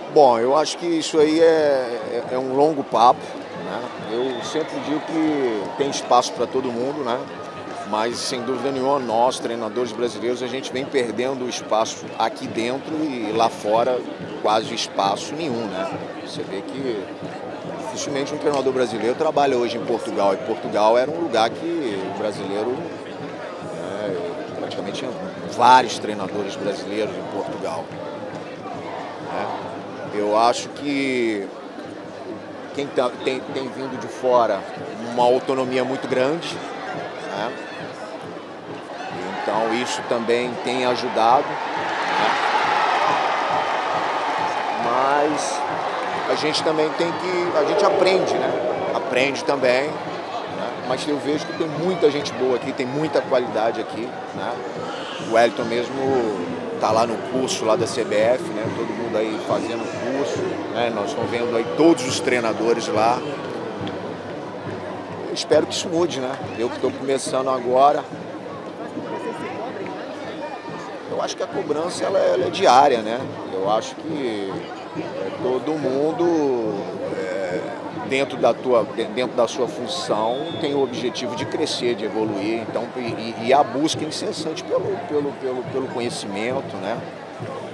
Bom, eu acho que isso aí é um longo papo, né? Eu sempre digo que tem espaço para todo mundo, né? Mas, sem dúvida nenhuma, nós, treinadores brasileiros, a gente vem perdendo espaço aqui dentro e lá fora quase espaço nenhum, né? Você vê que dificilmente um treinador brasileiro trabalha hoje em Portugal, e Portugal era um lugar que o brasileiro, praticamente tinha vários treinadores brasileiros em Portugal, né? Eu acho que quem tem vindo de fora uma autonomia muito grande, né? Então isso também tem ajudado, né? Mas a gente também a gente aprende, né? Aprende também, né? Mas eu vejo que tem muita gente boa aqui, tem muita qualidade aqui, né? O Wellington mesmo tá lá no curso lá da CBF, né? Todo mundo aí fazendo curso, né? Nós estamos vendo aí todos os treinadores lá. Eu espero que isso mude, né? Eu que estou começando agora. Eu acho que a cobrança ela é diária, né? Eu acho que todo mundo dentro da sua função tem o objetivo de crescer, de evoluir, então e a busca incessante pelo conhecimento, né?